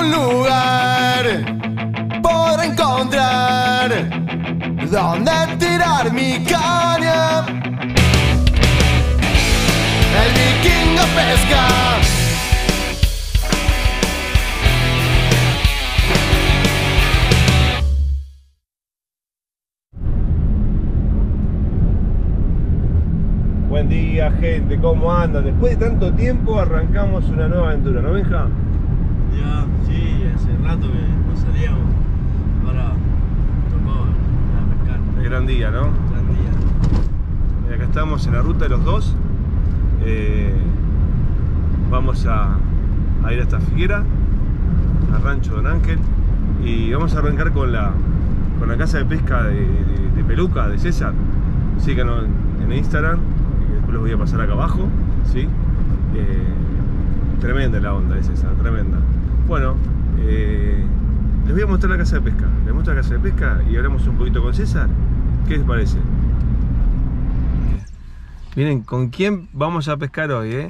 algún lugar podré encontrar donde tirar mi caña. El vikingo pesca. Buen día, gente, ¿cómo andan? Después de tanto tiempo arrancamos una nueva aventura, ¿no, Benja? Ya, sí, hace rato que no salíamos. Ahora tocó ir a pescar. El gran día, ¿no? Gran día. Acá estamos en la ruta de los dos. Vamos a ir hasta Figuera, al rancho Don Ángel, y vamos a arrancar con la casa de pesca de Peluca, de César. Síganos en Instagram, que después los voy a pasar acá abajo, ¿sí? Tremenda la onda de César, tremenda. Bueno, les voy a mostrar la casa de pesca. Les muestro la casa de pesca y hablamos un poquito con César. ¿Qué les parece? Miren, ¿con quién vamos a pescar hoy,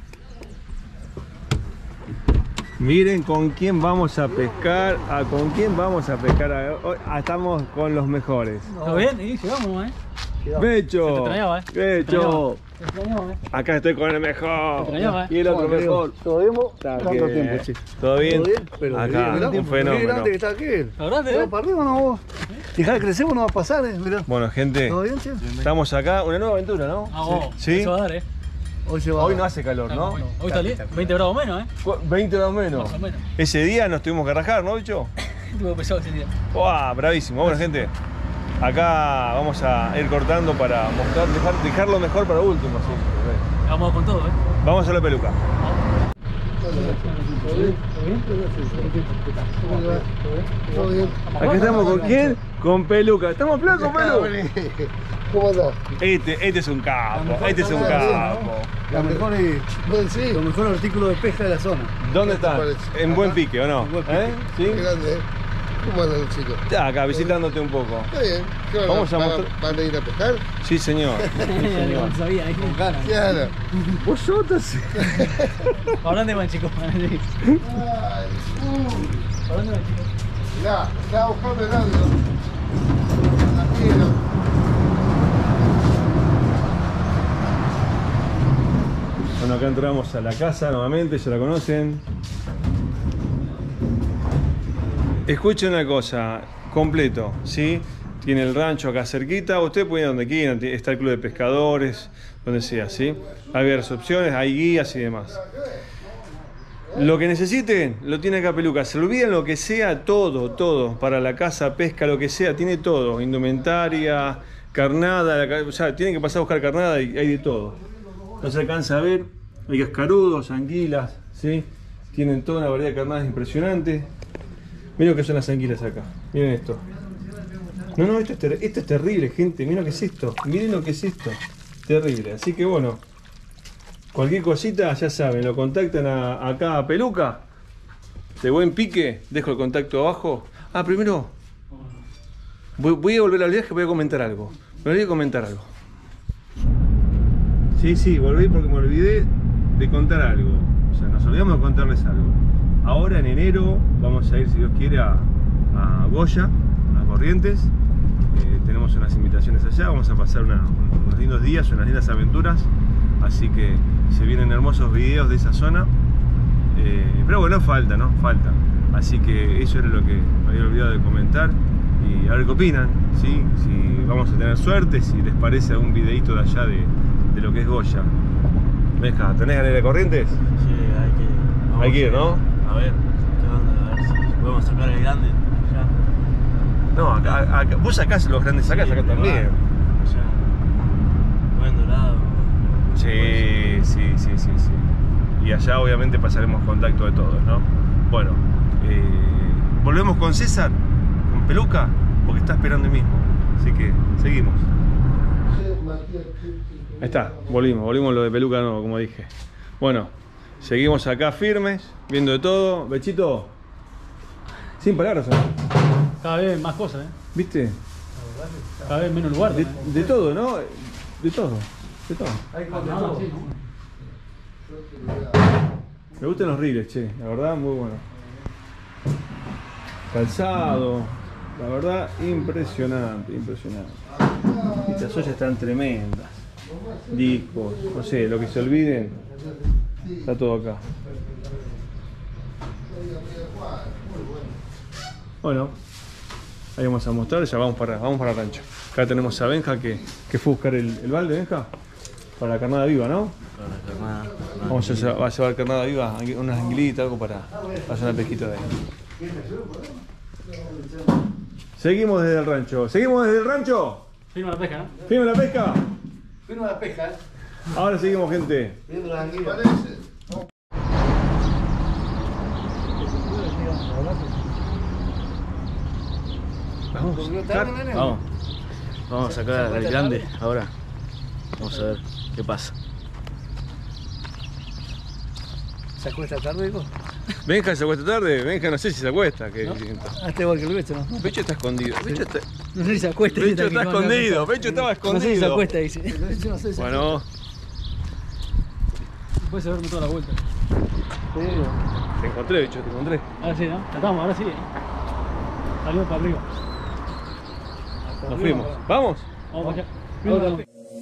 Miren con quién vamos a pescar, ¿con quién vamos a pescar hoy? Estamos con los mejores. ¿Todo bien? Sí, llegamos, Becho, Se te extrañaba, Becho. Se extrañaba, Acá estoy con el mejor. Se extrañaba, Y el otro mejor. ¿Todo bien? ¿Tanto tiempo, che? ¿Todo bien? ¿Todo bien? Pero Acá, mirá, un fenómeno. Qué grande que está aquel. ¿La grande, ¿Todo para arriba no vos? Dejá de crecer, vos no va a pasar, mirá. Bueno, gente, ¿Todo bien, che? estamos acá, una nueva aventura, ¿no? Ah, vos, ¿Sí? eso va a dar, Hoy se va. Hoy no hace calor, ¿no? Hoy está 20 grados menos, 20 grados menos. Más o menos. Ese día nos tuvimos que rajar, ¿no, bicho? Estuvo pesado ese día. ¡Wow! Bravísimo. Bueno, gente, acá vamos a ir cortando para mostrar, dejar lo mejor para último, ¿sí? Vamos con todo, Vamos a la Peluca. ¿Todo bien? Acá estamos con quién? Con Peluca. ¿Estamos flacos, Pelu? ¿Cómo andás? Este es un capo, este es un capo. Lo mejor sí, lo mejor artículo de pesca de la zona. ¿Dónde están? parece? En Buen Pique, ¿o no? En Buen Pique. ¿Sí? Qué grande, ¿Cómo andan los chicos? Ya, acá visitándote un poco. Está bien. ¿Qué van Vamos a mostrar- ¿Van a ir a pescar? Sí, señor. No sabía, ahí con ganas. Claro. ¿Vosotros? ¿Para dónde van, chicos? ¿Para dónde Ay, van, chicos? mirá, estaba buscando el audio. Tranquilo. Bueno, acá entramos a la casa nuevamente, ya la conocen. Escuchen una cosa, completo, ¿sí? Tiene el rancho acá cerquita, usted puede ir donde quiera, está el club de pescadores, donde sea, ¿sí? Hay varias opciones, hay guías y demás. Lo que necesiten, lo tiene acá Peluca. Se olviden lo que sea, todo, para la casa, pesca, lo que sea, tiene todo. Indumentaria, carnada, o sea, tienen que pasar a buscar carnada y hay de todo. No se alcanza a ver, hay cascarudos, anguilas, ¿sí? Tienen toda una variedad de carnadas impresionante. Miren lo que son las anguilas acá, miren esto. No, esto es terrible, gente, miren lo que es esto, miren lo que es esto. Terrible, así que bueno, cualquier cosita ya saben, lo contactan acá a Peluca, de Buen Pique, dejo el contacto abajo. Ah, primero, voy a volver al viaje, voy a comentar algo. Me olvidé de comentar algo. Sí, volví porque me olvidé de contar algo. O sea, nos olvidamos de contarles algo. Ahora en enero vamos a ir, si Dios quiere, a Goya, a Corrientes. Tenemos unas invitaciones allá, vamos a pasar unos lindos días, unas lindas aventuras. Así que se vienen hermosos videos de esa zona. Pero bueno, falta. Así que eso era lo que me había olvidado de comentar. Y a ver qué opinan, ¿sí? Si vamos a tener suerte, si les parece algún videito de allá de lo que es Goya. Deja, ¿tenés ganas de ir a Corrientes? Sí, Hay que ir, ¿no? A ver, ¿qué onda? A ver si podemos sacar el grande. Ya. No, acá vos sacás los grandes, sacás acá también. Ya. Buen dorado. Sí. Y allá obviamente pasaremos contacto de todos, ¿no? Bueno, volvemos con César, con Peluca, porque está esperando el mismo. Así que seguimos. Ahí está, volvimos lo de Peluca, no, como dije. Bueno, seguimos acá firmes, viendo de todo. Bechito, sin palabras, ¿no? Cada vez más cosas, ¿Viste? Cada vez menos lugar. De todo, ¿no? De todo. Me gustan los reels, che, la verdad, muy bueno. calzado. La verdad, impresionante, impresionante. Estas ollas están tremendas. Discos, no sé, lo que se olviden, está todo acá. Bueno, ahí vamos a mostrar, ya vamos para el rancho. Acá tenemos a Benja que fue a buscar el balde, Benja, para la carnada viva, ¿no? Para la carnada. Vamos a llevar carnada viva, unas anguilitas, algo para hacer una pesquita de ahí. Seguimos desde el rancho. ¿Seguimos desde el rancho? Firma la pesca, ¿no? ¿Firme la pesca? Vino la pesca, ¿eh? Ahora seguimos, gente. Viendo las anguilas. Parece. Vamos. Vamos. Vamos a sacar al grande ahora. Vamos a ver qué pasa. ¿Se acuesta tarde, hijo? Benja se acuesta tarde. Benja no sé si se acuesta. ¿Qué ¿No? siento? Hasta igual que el Becho, ¿no? Becho está escondido. Becho está, No sé si se acuesta. Becho está escondido. Becho estaba No sé si se escondido. acuesta, dice. No sé si Bueno, puedes saberme toda la vuelta. te encontré, Becho, te encontré. Ahora sí, ¿no? Estamos, ahora sí. Salimos para arriba. Nos fuimos. ¿Vamos? Vamos para allá. Vamos.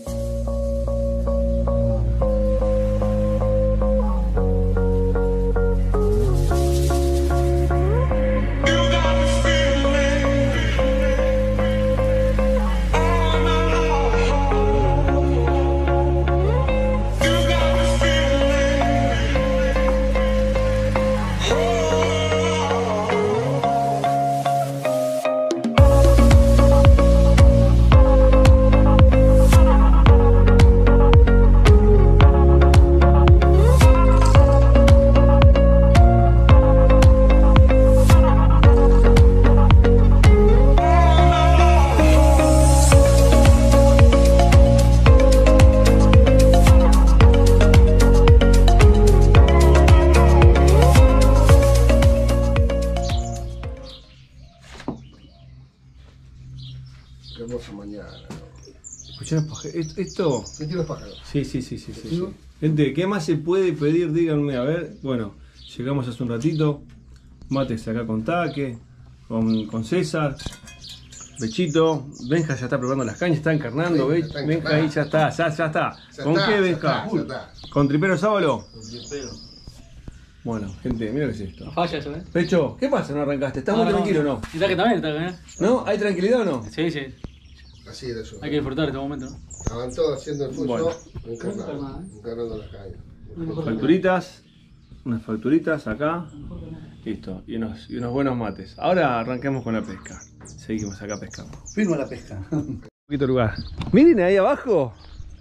Qué hermosa mañana. Escuchá los pájaros. Esto. ¿Qué los pájaros? Sí. Gente, ¿qué más se puede pedir? Díganme, a ver. Bueno, llegamos hace un ratito. Mates acá con Taque, con César, Bechito. Benja ya está preparando las cañas, está encarnando. Benja ahí ya está, ya está. ¿Con qué, Benja? ¿Con tripero sábalo? Con tripero. Bueno, gente, mira qué es esto. No falla eso, ¿eh? Pecho, ¿qué pasa? ¿No arrancaste? ¿Estás muy tranquilo o no? Y Taque también, Taque, ¿eh? ¿No? ¿Hay tranquilidad o no? Sí. Así era eso. Hay que disfrutar este momento, ¿no? Estaban todos haciendo el Bueno. fuso, encarnando las cañas. Facturitas, unas facturitas acá. Listo, y unos buenos mates. Ahora arranquemos con la pesca. Seguimos acá pescando. Firma la pesca. Un poquito de lugar. Miren ahí abajo.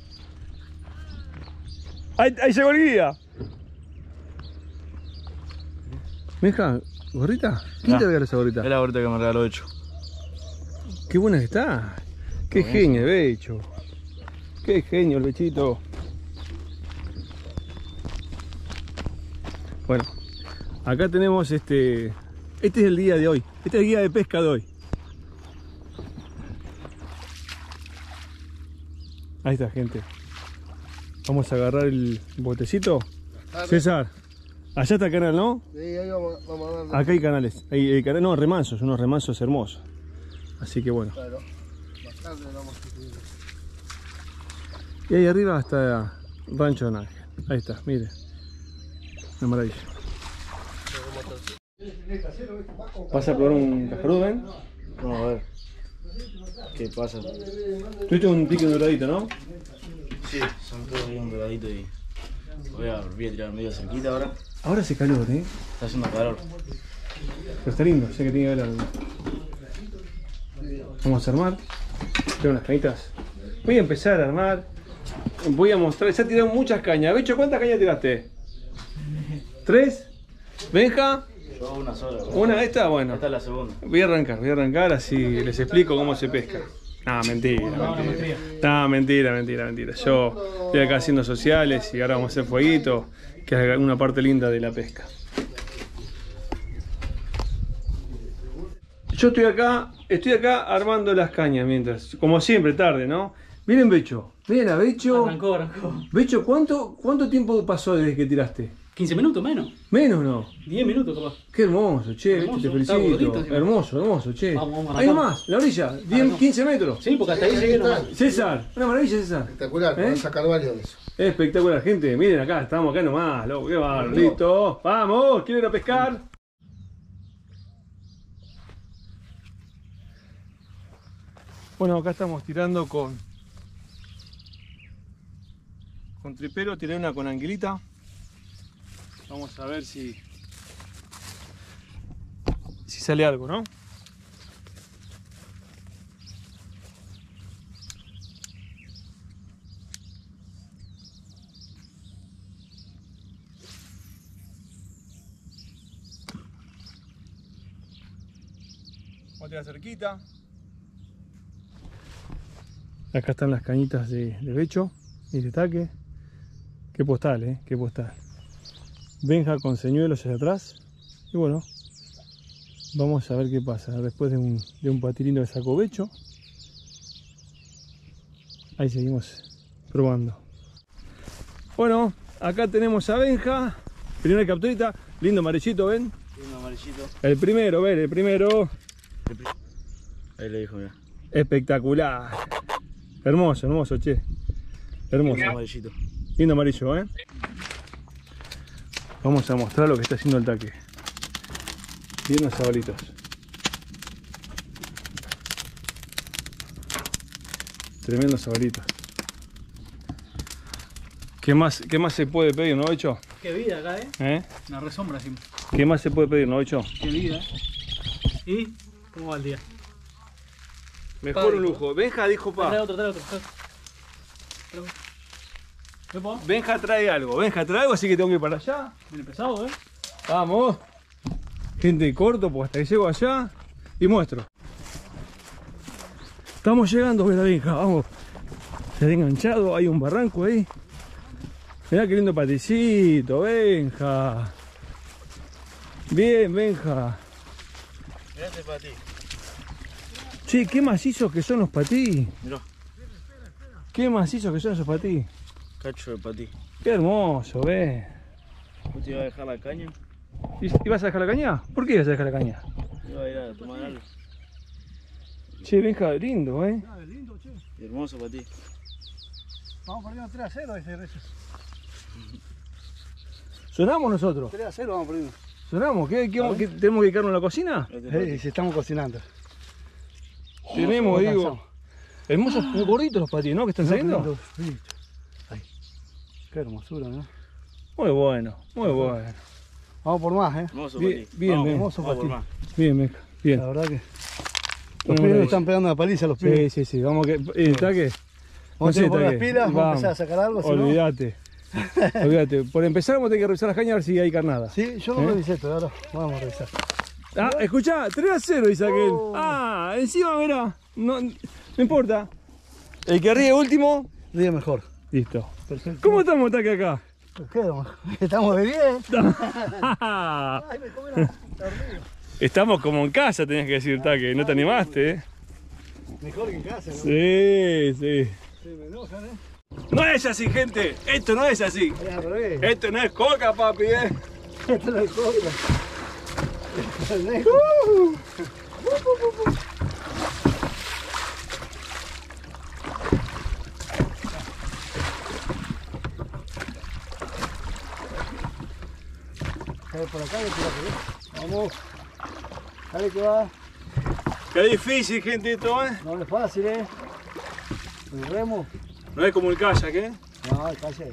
Ahí llegó el guía. Benja, ¿gorrita? ¿Quién te regaló esa gorrita? Es la gorrita que me regaló Becho. Qué buena que está. Qué genio, Becho. Qué genio el Bechito. Bueno, acá tenemos este es el día de hoy. Este es el guía de pesca de hoy. Ahí está, gente. Vamos a agarrar el botecito. César, allá está el canal, ¿no? Sí, ahí vamos a darle. Acá hay canales. Hay canales, no, remansos, unos remansos hermosos. Así que bueno. Claro, bastante vamos a subir. Y ahí arriba está Rancho Don Ángel. Ahí está, mire. Una maravilla. ¿Vas a probar un cascarudo, ven? Vamos a ver. ¿Qué pasa? Tuviste un pique doradito, ¿no? Sí, son todos bien doraditos y voy a tirar medio cerquita ahora. Ahora hace calor, ¿eh? Está haciendo calor. Pero está lindo, sé que tiene que ver algo. Vamos a armar. Tengo unas cañitas. Voy a empezar a armar. Voy a mostrar. Ya tiraron muchas cañas. Becho, ¿cuántas cañas tiraste? ¿3? ¿Benja? Yo una sola. ¿Una de estas? Bueno. Esta es la segunda. Voy a arrancar así les explico cómo se pesca. No, mentira. No, mentira. Yo estoy acá haciendo sociales y ahora vamos a hacer fueguito, que es una parte linda de la pesca. Yo estoy acá armando las cañas mientras, como siempre, tarde, ¿no? Miren Becho, miren a Becho. Arrancó. Becho, ¿cuánto tiempo pasó desde que tiraste? 15 minutos menos. Menos no. 10 minutos capaz. Qué hermoso, che, Hermoso, te está felicito. gordito, sí. Hermoso, che. Vamos, Hay arrancamos. más, la orilla, 10, 15 metros. Sí, porque hasta ahí llegué nomás. César, una maravilla, César. Espectacular, ¿Eh? podés sacar varios de eso. Espectacular, gente. Miren acá, estamos acá nomás, loco. Qué bárbaro, listo. Vamos, ¿quieren ir a pescar? Bueno, acá estamos tirando con tripero, tiré una con anguilita. Vamos a ver si sale algo, ¿no? Vamos a tirar cerquita. Acá están las cañitas de becho y de taque. Qué postal, qué postal. Benja con señuelos hacia atrás. Y bueno, vamos a ver qué pasa. Después de un patirino de saco becho. Ahí seguimos probando. Bueno, acá tenemos a Benja. Primera capturita. Lindo amarillito, ¿ven? Un amarillito. El primero, ven, el primero. Ahí le dijo, mira. Espectacular. Hermoso, hermoso, che. Hermoso. Un amarillito. Lindo amarillo, ¿eh? Vamos a mostrar lo que está haciendo el taque. Bien los sabalitos. Tremendos sabalitos. ¿Qué más se puede pedir, no, Becho? Qué vida acá, ¿Eh? Una resombra así. ¿Qué más se puede pedir, no, Becho? Qué vida, ¿Y cómo va el día? Mejor un lujo. Benja dijo Trae pa. otro, trae otro. ¿Epa? Benja trae algo, así que tengo que ir para allá. Viene pesado, Vamos. Gente, corto, pues hasta que llego allá y muestro. Estamos llegando, mira, Benja, vamos. Se ha enganchado, hay un barranco ahí. Mirá qué lindo paticito, Benja. Bien, Benja. Gracias para ti. Che, qué macizos que son los patí. Mirá, Qué macizos que son esos patí. cacho de patí. Qué hermoso, ve. ¿Vos te ibas a dejar la caña? ¿Y vas a dejar la caña? ¿Por qué ibas a dejar la caña? Iba a ir a tomar algo. Che, Benja, lindo, lindo, che. Hermoso para ti. Vamos perdiendo 3-0 ese rezo. ¿Sonamos nosotros? 3-0 vamos perdiendo. ¿Sonamos? ¿Qué tenemos que dedicarnos en la cocina? Si estamos cocinando. Tenemos, digo, hermosos, muy gorditos los patis, ¿no? Que están saliendo. Ahí. Qué hermosura, ¿no? Muy bueno, muy bueno. Vamos por más, Hermoso para Bien, ti. bien, Vamos, bien. Hermoso vamos para por ti. más. Bien, Benja, bien. La verdad que. Una Los pibes maravilla. están pegando una paliza, los pibes. Sí, vamos que. ¿Está qué? Vamos a poner las Taque. pilas, vamos a empezar a sacar algo. Si no... Olvídate. Olvídate. Por empezar, vamos a tener que revisar las cañas a ver si hay carnada. Sí, yo no revisé, pero ahora vamos a revisar. Ah, escuchá, 3-0 dice aquel. Oh. Ah, encima, mirá. No importa. El que ríe último. Ríe mejor. Listo. Perfecto. ¿Cómo estamos, Taque, acá? Estamos de 10. Estamos como en casa, tenías que decir, Taque. No te animaste, ¿eh? Mejor que en casa, ¿no? Sí, sí. Sí, me enojan, ¿eh? No es así, gente. Esto no es así. Es al revés. Esto no es coca, papi, ¿eh? Esto no es coca. Esto es lejos. Dale por acá, dale por acá. Vamos. Dale que va. Qué difícil, gente, esto, ¿eh? No es fácil, ¿eh? El remo. No es como el kayak, ¿eh? No, el calle.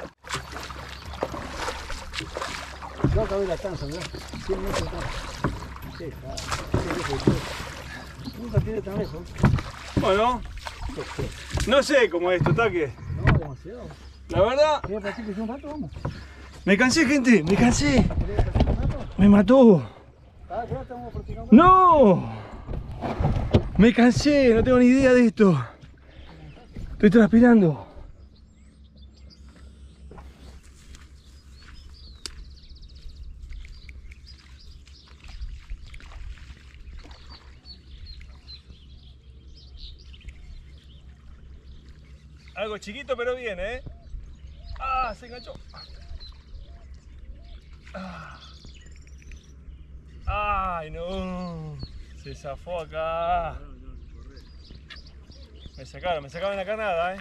Yo acabé la tanza, ¿verdad? 100 metros de tanza. Sí, claro. Nunca tiene tan lejos. Bueno, no sé cómo es esto, Taque. No, demasiado. La verdad, ¿Quieres practicar un rato? Vamos. me cansé, gente, me cansé. ¿Quieres practicar un rato? Me mató. Ah, ya estamos practicando. ¡No! Me cansé, no tengo ni idea de esto. Estoy transpirando. Algo chiquito pero bien, ¿eh? Ah, se enganchó. Ay, no. Se zafó acá. Me sacaron la carnada,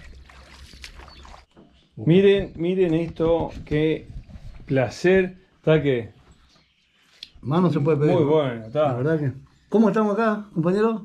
Miren esto, qué placer. ¿Está qué? Más no se puede pedir. Muy bueno, está. La verdad que. ¿Cómo estamos acá, compañero?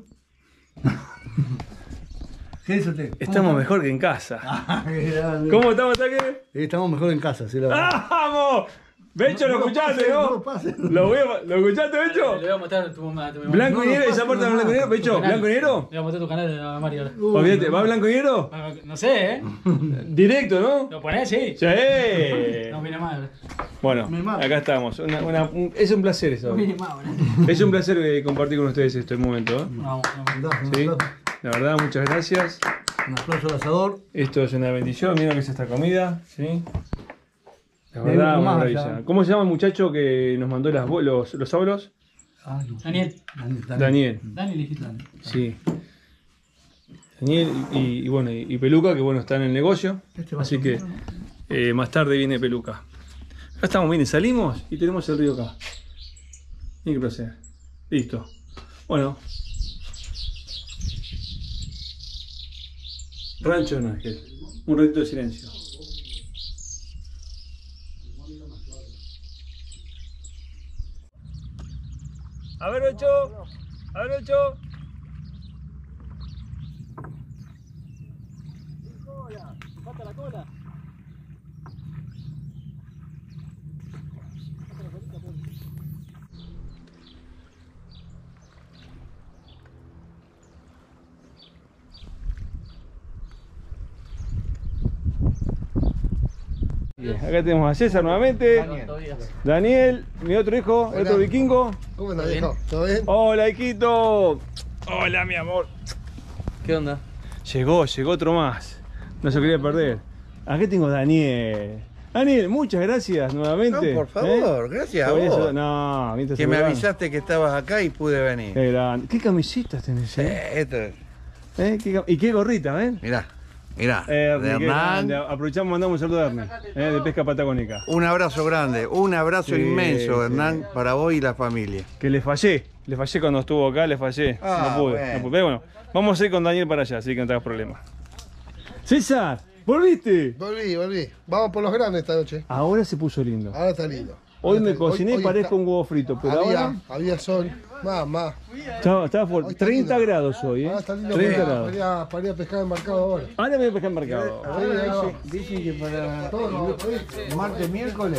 ¿Qué dice usted? Estamos mejor que en casa. Grande. ¿Cómo estamos, Taque? Estamos mejor en casa, sí, la verdad. ¡Vamos! Becho, ¿lo escuchaste, no? ¿Lo escuchaste, Becho? Le voy a mostrar a tu mamá. ¿Blanco y negro? ¿Esa puerta blanco y negro? Becho, ¿blanco y negro? Le voy a mostrar tu canal a Mario ahora. Olvídate, ¿va blanco y negro? No sé, Directo, ¿no? ¿Lo ponés? Sí. ¡Sí! No viene mal. Bueno, acá estamos. Es un placer eso. No viene mal, Es un placer compartir con ustedes este momento, ¿eh? Vamos. Sí, la verdad, muchas gracias. Un aplauso al asador. Esto es una bendición, miren lo que es esta comida, ¿sí? La verdad, una maravilla. ¿Cómo se llama el muchacho que nos mandó los sábados? Daniel. Daniel. Daniel, dijiste. Sí. Daniel y bueno, y Peluca, que bueno, está en el negocio. Así que más tarde viene Peluca. Acá estamos, miren, salimos y tenemos el río acá. Tiene que proceder. Listo. Bueno. Rancho Don Ángel. Un ratito de silencio. A ver, Ocho. A ver, Ocho. Falta la cola. Acá tenemos a César nuevamente. Daniel, mi otro hijo, el otro vikingo. ¿Cómo andás, viejo? ¿Todo bien? Hola, hijito. Hola, mi amor. ¿Qué onda? Llegó otro más. No se quería perder. Aquí tengo a Daniel. Daniel, muchas gracias nuevamente. No, por favor, gracias a vos. No, mientras que me avisaste que estabas acá y pude venir. ¿Qué camisetas tenés? Esto es. ¿Y qué gorrita, ven? Mirá, de Hernán. Hernán. Aprovechamos, mandamos un saludo a Hernán, de Pesca Patagónica. Un abrazo grande, un abrazo inmenso, Hernán, para vos y la familia. Que le fallé cuando estuvo acá, le fallé. No pude. Pero bueno, vamos a ir con Daniel para allá, así que no tengas problema. César, ¿volviste? Volví. Vamos por los grandes esta noche. Ahora se puso lindo. Ahora está lindo. Hoy me cociné y parezco un huevo frito, pero ahora... Había sol. Más. Estaba fuerte. 30 grados hoy, ¿eh? Ahora está lindo 30 grados. para ir a pescar embarcado ahora. Ahora voy a pescar embarcado. Dicen que para martes, miércoles.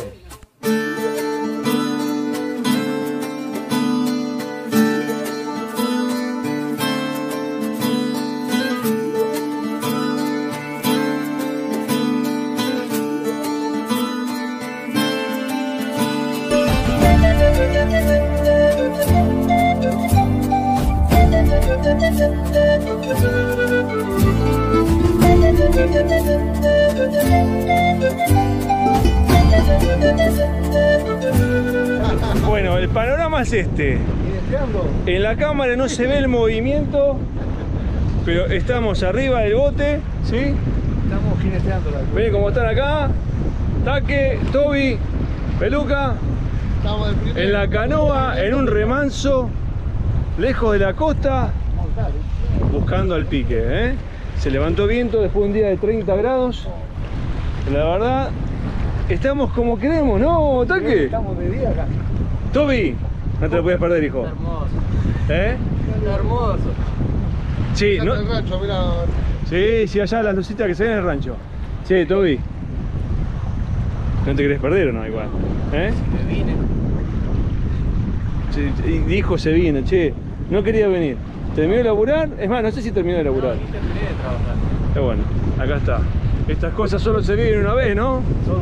Bueno, el panorama es este. En la cámara no se ve el movimiento, pero estamos arriba del bote, ¿sí? Estamos jineteando la Ven cómo están acá. Taque, Toby, Peluca. Estamos En la canoa, en un remanso, lejos de la costa, buscando al pique, ¿eh? Se levantó viento después de un día de 30 grados. La verdad, estamos como queremos, ¿no, Taque? Estamos de día acá. Toby, no te lo puedes perder, hijo. Hermoso. ¿Eh? Hermoso. Sí, no, el rancho, mirá. sí, allá las lucitas que se ven en el rancho. Sí, Toby. ¿No te querés perder o no? Igual. ¿Eh? Me vine. Sí, y dijo se vino, che. No quería venir. ¿Terminó de laburar? Es más, no sé si terminó de laburar. No, ni terminé de trabajar. Pero bueno, acá está. Estas cosas solo se viven una vez, ¿no?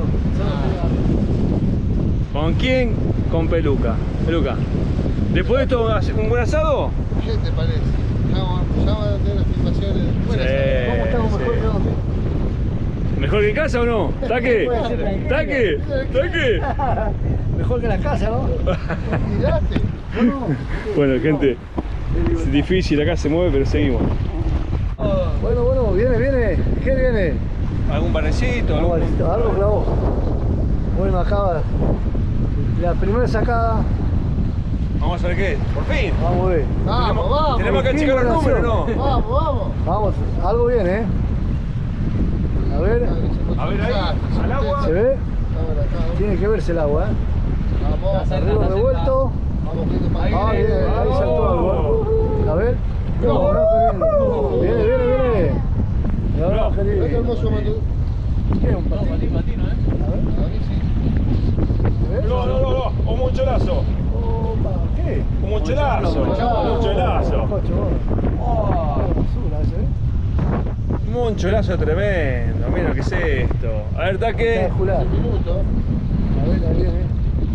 ¿Con quién? Con Peluca. Peluca. Después de esto, ¿un buen asado? ¿Qué te parece? Ya van a tener las filmaciones. Buenas. ¿Cómo estamos mejor que dónde? ¿Mejor que en casa o no? ¿Taque? ¿Taque? ¿Taque? Mejor que la casa, ¿no? Mirate. Bueno, gente, es difícil, acá se mueve, pero seguimos. Bueno, viene. ¿Qué viene? ¿Algún panecito? Algo clavó. Bueno, acaba la primera sacada. Vamos a ver qué es. Por fin. Vamos a ver. Vamos, vamos. Tenemos que por fin, checar los números, ¿no? Vamos, vamos. Vamos, algo bien, ¿eh? A ver, A ver ahí, al agua. ¿se ve? Tiene que verse el agua, ¿eh? Vamos, Arriba revuelto. vamos, que te pasa. Ah, bien, ahí saltó algo, ¿eh? A ver. No, no, viene. Viene. No, no, Qué querido. hermoso, Matu. ¿Qué es un patino? Patino, ¿eh? A ver, A mí sí. ¿se ve? No, un moncholazo. Opa, ¿qué? Un moncholazo. Un moncholazo. Cocho, oh, basura ese, ¿eh? Un moncholazo tremendo. Mira qué es esto. A ver, taque. Espectacular. Un minuto. A ver, ahí viene.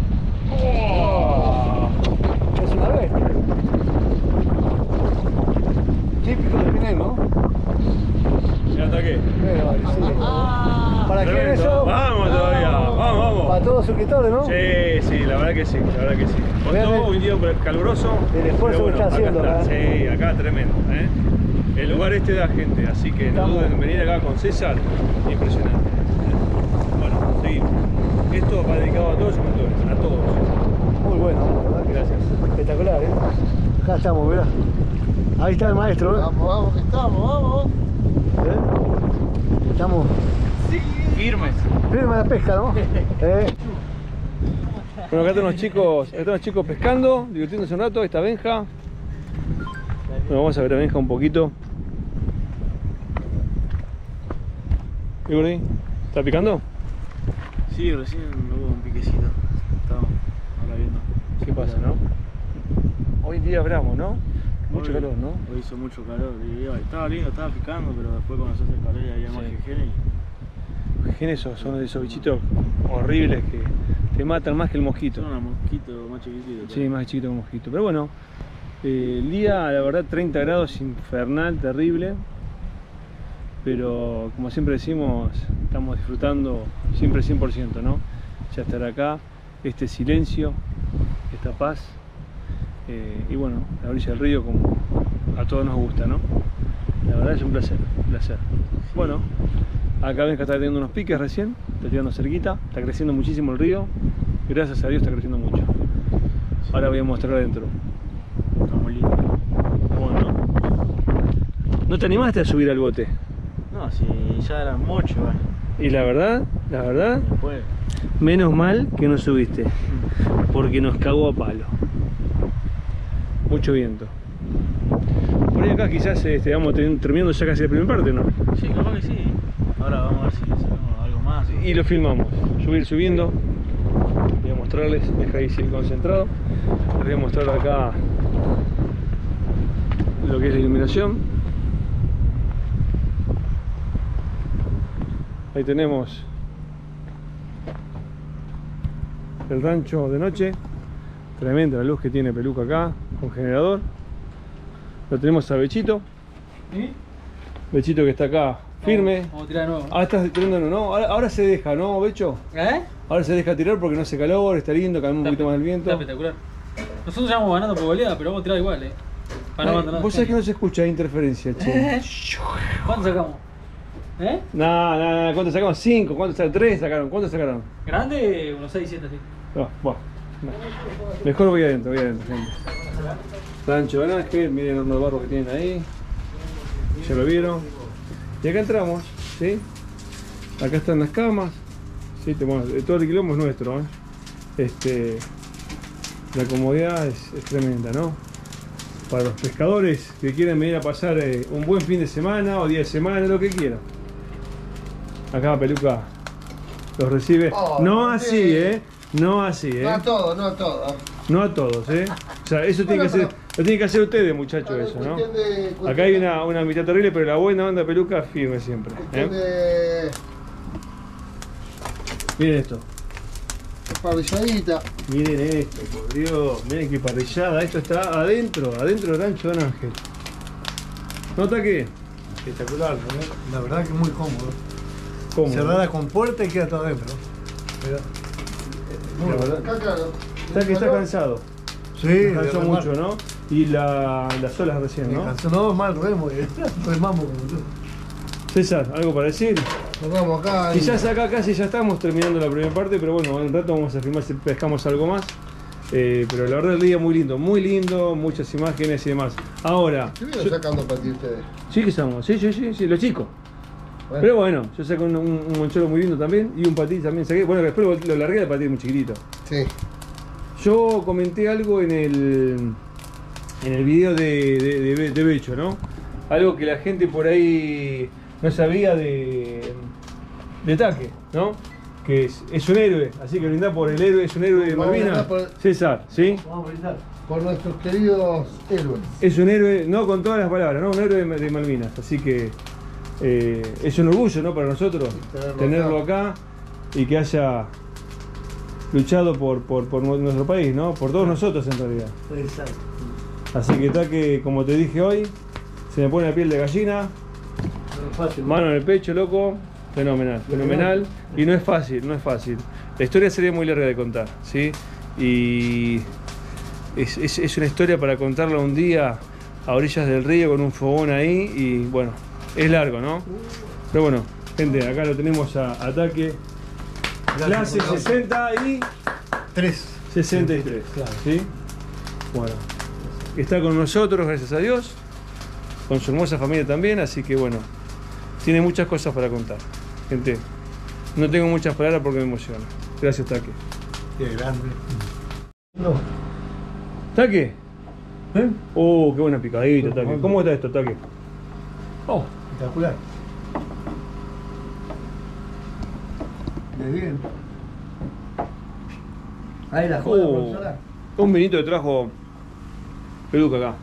Oh. Es una bestia. Típico de Pinel, ¿no? Mira, taque. Vale, sí. ¿Para quién Tremendo. eso? Vamos todavía. Vamos. Para todos los suscriptores, ¿no? Sí, la verdad que sí, Con Vean todo un día caluroso. el esfuerzo pero que está acá haciendo está. acá. Sí, acá tremendo, ¿eh? El lugar este da gente, así que no Estamos- duden en venir acá con César. Impresionante. Bueno, seguimos. Esto va dedicado a todos los suscriptores, a todos. Muy bueno, la verdad que Gracias. espectacular, ¿eh? Acá estamos, mirá. Ahí está el maestro, ¿eh? Vamos, vamos, que estamos, vamos. ¿Eh? Estamos Firmes. firme la pesca, ¿no? Bueno, acá están los chicos pescando, divirtiéndose un rato. Ahí está Benja. Bueno, vamos a ver a Benja un poquito. ¿Y Gordi? ¿Está picando? Sí, recién hubo un piquecito. Estamos ahora viendo. ¿Qué pasa, no? Hoy en día es bravo, ¿no? Mucho Hoy- calor, ¿no? Hoy hizo mucho calor. Y estaba lindo, estaba picando, pero después cuando se hace el calor ya había más Sí. jejenes y Genes son esos bichitos horribles que te matan más que el mosquito. son unos mosquitos más chiquititos. Sí, más chiquito que un mosquito. Pero bueno, el día, la verdad, 30 grados, infernal, terrible. Pero como siempre decimos, estamos disfrutando siempre el 100%, ¿no? Ya estar acá, este silencio, esta paz. Y bueno, la orilla del río como a todos nos gusta, ¿no? La verdad es un placer, un placer. Bueno, acá ven que está teniendo unos piques recién, está tirando cerquita, está creciendo muchísimo el río. Gracias a Dios está creciendo mucho. Ahora voy a mostrar adentro. Está muy lindo. Bueno, ¿no te animaste a subir al bote? No, si ya eran mucho, bueno. Y la verdad, Después. menos mal que no subiste, porque nos cagó a palo. Mucho viento. Por ahí acá quizás vamos terminando ya casi la primera parte, ¿no? Sí, capaz que sí. Ahora vamos a ver si sacamos algo más. Y lo filmamos, subiendo. Voy a mostrarles, deja ahí el concentrado. Les voy a mostrar acá lo que es la iluminación. Ahí tenemos el rancho de noche. Tremenda la luz que tiene Peluca acá, con generador. Lo tenemos a Bechito. Bechito que está acá firme. Vamos a tirar de nuevo. Ah, estás tirando, ¿no? Ahora se deja, ¿no, Becho? ¿Eh? Ahora se deja tirar porque no hace calor, está lindo, calma un poquito más el viento. Está espectacular. Nosotros ya vamos ganando por goleada, pero vamos a tirar igual, Para no Ay, abandonar. vos sabés que no se escucha, hay interferencia, che. ¿Cuánto sacamos? No, ¿cuánto sacamos? 5, ¿cuánto sacaron? 3 sacaron, ¿cuánto sacaron? Grande, unos 6, 7 así. No, mejor voy adentro, gente. Rancho de Ángel, miren el horno de barro que tienen ahí. Ya lo vieron. Y acá entramos, ¿sí? Acá están las camas. ¿Sí? Bueno, todo el quilombo es nuestro, ¿eh? La comodidad es tremenda, ¿no? Para los pescadores que quieren venir a pasar un buen fin de semana o día de semana, lo que quieran. Acá Peluca los recibe. Oh, No sí. así, No así, No a todo, no a todo. No a todos, O sea, eso tiene que hacer, lo tienen que hacer ustedes, muchachos, eso, ¿no? Acá hay una mitad terrible, pero la buena onda Peluca firme siempre. Miren esto. Parrilladita. Miren esto, por Dios. Miren qué parrillada. Esto está adentro del rancho de Don Ángel. ¿Nota qué? Espectacular, ¿no? La verdad que es muy cómodo. ¿Cómo? Cerrada con puerta y queda todo adentro. Mirá. La verdad. Acá, claro. Está cansado. Sí, Cansó de mucho, remar. ¿no? Y las olas recién, ¿no? No, mal remo, remamos como tú. César, ¿algo para decir? Nos vamos acá. Quizás acá casi ya estamos terminando la primera parte, pero bueno, en un rato vamos a filmar si pescamos algo más. Pero la verdad el día muy lindo, muchas imágenes y demás. Ahora, ¿Estuvieron sacando para ti ustedes? sí que somos, sí, los chicos. Bueno. Pero bueno, yo saqué un moncholo muy lindo también y un patí también saqué. Bueno, después lo largué, el patí muy chiquitito. Sí. Yo comenté algo en el video de Becho, ¿no? Algo que la gente por ahí no sabía de Taque, ¿no? Que es un héroe, así que brindá por el héroe, es un héroe de Vamos a Malvinas, brindar por- César, ¿sí? Vamos a brindar. Por nuestros queridos héroes. Es un héroe, no con todas las palabras, ¿no? Un héroe de Malvinas, así que es un orgullo, ¿no? Para nosotros tenerlo acá y que haya luchado por nuestro país, ¿no? Por todos nosotros en realidad. Exacto. Así que Taque, como te dije hoy, se me pone la piel de gallina, No es fácil. mano en el pecho, loco, fenomenal. Y no es fácil. La historia sería muy larga de contar, ¿sí? Y es una historia para contarla un día a orillas del río con un fogón ahí y bueno, es largo, ¿no? Pero bueno, gente, acá lo tenemos a Taque, clase 63, ¿sí? Bueno, está con nosotros, gracias a Dios, con su hermosa familia también, así que bueno, tiene muchas cosas para contar. Gente, no tengo muchas palabras porque me emociona. Gracias, Taque. Qué grande. No. ¿Taque? ¿Eh? Oh, qué buena picadita, Taque. ¿Cómo está esto, Taque? Oh, espectacular. De bien. Ahí la joda, profesora. Un vinito que trajo Peluca acá.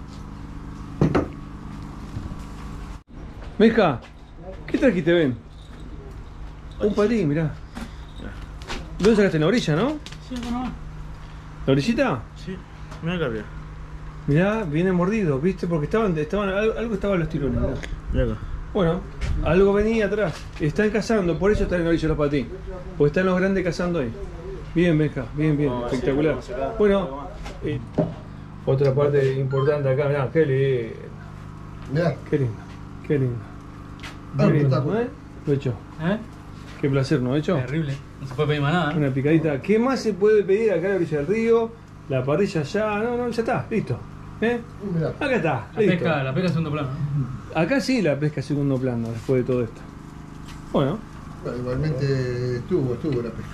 Meja, ¿qué trajiste, Ben? Un patín, mirá. ¿Dónde sacaste? En la orilla, no? Sí, acá nomás. ¿La orillita? Sí, mira acá, mira. Mirá, viene mordido, ¿viste? Porque algo estaba en los tirones, mirá. Mira acá. Bueno, algo venía atrás. Están cazando, por eso están en la orilla los patines. Porque están los grandes cazando ahí. Bien, Benja, bien, espectacular. Bueno, otra parte importante acá, mirá, qué lindo. Mirá. Qué lindo. Qué lindo. Ah, Qué lindo, espectacular. ¿eh? Lo hecho. ¿Eh? Qué placer, ¿no? Hecho. Terrible. No se puede pedir más nada. ¿eh? Una picadita. ¿Qué más se puede pedir acá a la orilla del río? La parrilla ya. No, ya está, listo. ¿Eh? Mirá. Acá está, La listo. pesca en segundo plano. Acá sí la pesca segundo plano después de todo esto. Bueno. Bueno, igualmente estuvo la pesca.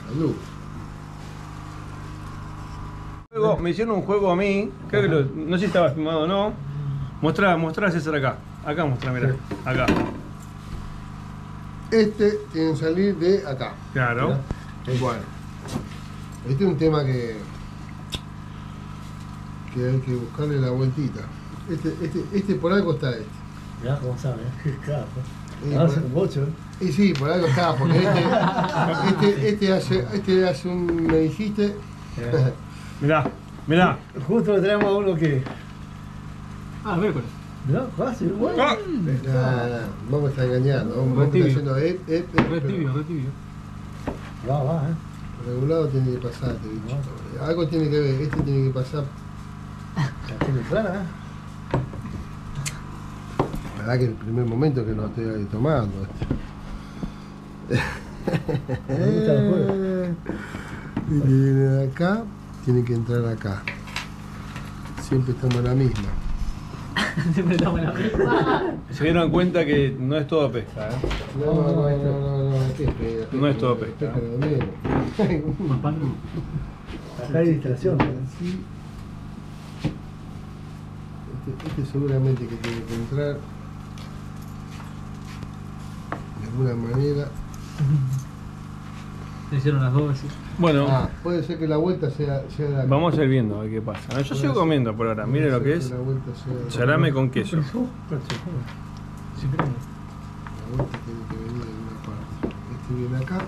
Luego me hicieron un juego a mí, creo que no sé si estaba filmado o no. Mostrá César acá. Acá mostrá, mirá. Acá. Este tiene que salir de acá. Claro. Bueno. Este es un tema que hay que buscarle la vueltita. Este por algo está este. Mirá cómo sabe, qué capo. Y Hace por- un bocho, ¿eh? Y sí, por algo está, porque este hace un, me dijiste. Mirá. Justo le traemos a uno que. Ah, miércoles. Mirá, fácil, bueno. Ah. Nah, vamos a estar engañando. Vamos a estar Tibio. haciendo Re tibio, re tibio. Va, regulado tiene que pasar este bicho. Algo tiene que ver, este tiene que pasar. La tiene clara, ¿eh? La verdad que el primer momento que no estoy ahí tomando. Me gusta el juego. Y viene acá, tiene que entrar acá. Siempre estamos en la misma. Siempre estamos en la misma. Se dieron cuenta que no es todo pesca, ¿eh? No, ¿qué es? No es todo pesca. Pesca de menos. Acá hay distracción. Sí. Este seguramente que tiene que entrar de alguna manera. Se hicieron las dos veces. Bueno, Puede ser que la vuelta sea de acá. vamos a ir viendo a ver qué pasa. No, yo sigo comiendo por ahora. Miren lo que es La vuelta sea de acá. salame con queso. Sí, creo. La vuelta tiene que venir de una parte. Este viene acá.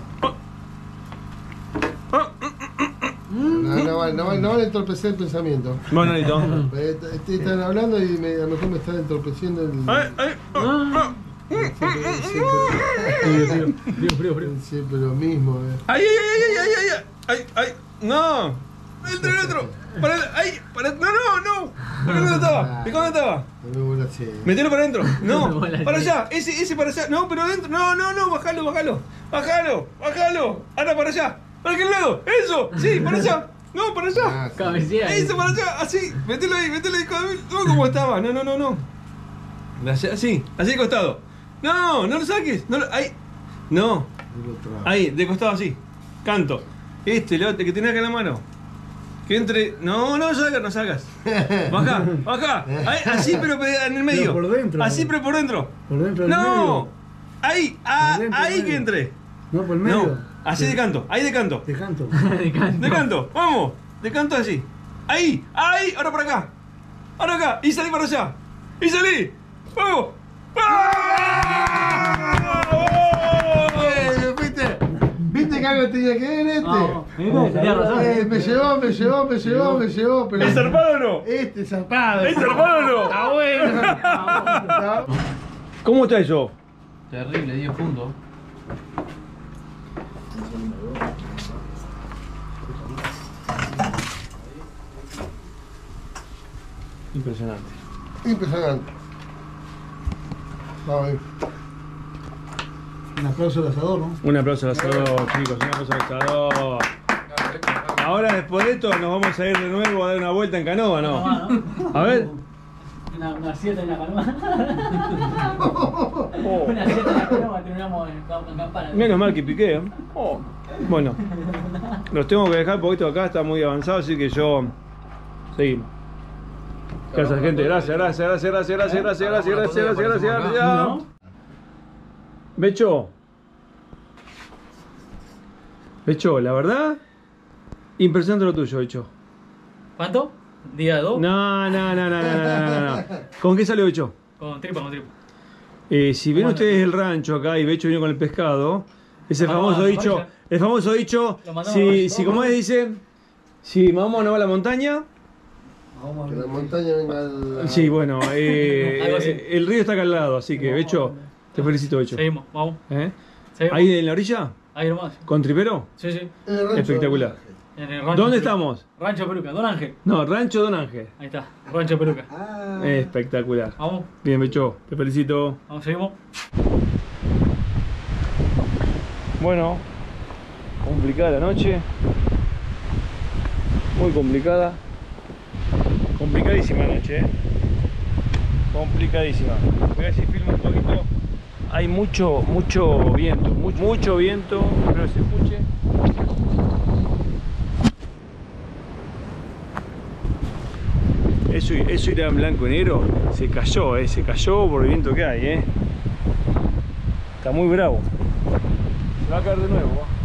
No van a entorpecer el pensamiento. Bueno, listo. Están hablando y a lo mejor me están entorpeciendo el. Frío. Siempre lo mismo. ¡Ay! ¡No! ¡El otro! ¡No! ¿Por qué no estaba? ¿De dónde estaba? No me vuelvo así. ¡Metelo para adentro! ¡No! Bola ¡Para así. allá! ¡Ese para allá! ¡No, pero adentro! ¡No! ¡Bájalo! ¡Ahora para allá! ¡Para aquel lado! ¡Eso! ¡Sí! ¡Para allá! No, para allá. Cabecea. Eso, para allá. Así. Mételo ahí, Camil. No, como estaba. No. Así de costado. No lo saques. Ahí. No. Ahí, de costado así. Canto. El otro que tenés acá en la mano. Que entre. No sacas. Baja. Ahí, así, pero en el medio. Pero por dentro. Así, pero por dentro. Por dentro del No. medio. Ahí, dentro, ahí medio. que entre. No, por el medio. No, así de canto. Ahí de canto. Te canto. De canto, vamos. De canto así. Ahí. Ahora para acá. Ahora acá. Y salí para allá. Y salí. Vamos. ¿Viste que algo tenía que ver este? Tenía razón. Me llevó, pero... ¿Es zarpado o no? Este es zarpado. ¿Es zarpado o no? Está bueno. ¿Cómo está eso? Terrible, 10 puntos. Impresionante. Impresionante. Vamos a ver. Un aplauso al asador, ¿no? Un aplauso al asador, chicos. Un aplauso al asador. Ahora después de esto nos vamos a ir de nuevo a dar una vuelta en canoa, ¿no? A ver. Una siesta en la canoa. Una siesta en la canoa, terminamos en campana. Menos mal que piqué, ¿eh? Bueno, los tengo que dejar porque esto acá está muy avanzado, así que yo... Seguimos. Gracias, gente. Gracias. Becho, la verdad, impresionante lo tuyo, Becho. ¿Cuánto? ¿Día 2? No. ¿Con qué salió Becho? Con tripa. Si ven ustedes el rancho acá y Becho vino con el pescado, ese famoso dicho, Lo mandamos a si como es dicen, si mamá no va a la montaña, Que la montaña venga al... sí, bueno, Algo así. el río está acá al lado, así que Becho, te felicito, Becho. Seguimos, vamos. Seguimos. ¿Ahí en la orilla? Ahí nomás. ¿Con tripero? Sí. En el rancho. Espectacular. En el rancho ¿Dónde Peluca. estamos? Rancho Peluca, Don Ángel. No, Rancho Don Ángel. Ahí está, Rancho Peluca. Espectacular. Vamos, Bien, Becho, te felicito. seguimos. Bueno, complicada la noche. Muy complicada. Complicadísima noche, complicadísima. Voy a ver si filmo un poquito. Hay mucho viento, espero que se escuche. Eso irá en blanco y negro. Se cayó por el viento que hay, Está muy bravo. Se va a caer de nuevo.